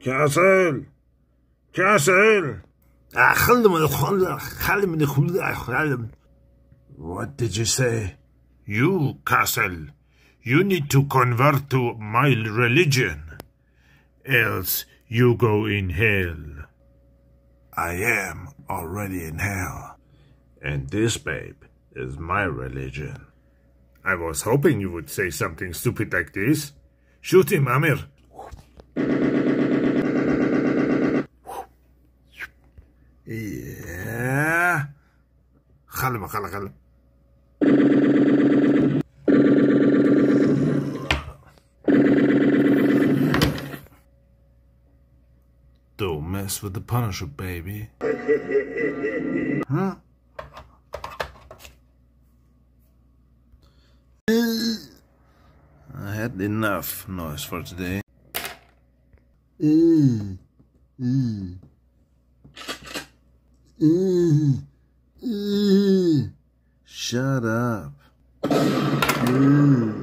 Castle! Castle! What did you say? You, Castle, you need to convert to my religion, else you go in hell. I am already in hell. And this, babe, is my religion. I was hoping you would say something stupid like this. Shoot him, Amir. Yeah. خلي. Don't mess with the Punisher, baby. Huh? I had enough noise for today. Shut up.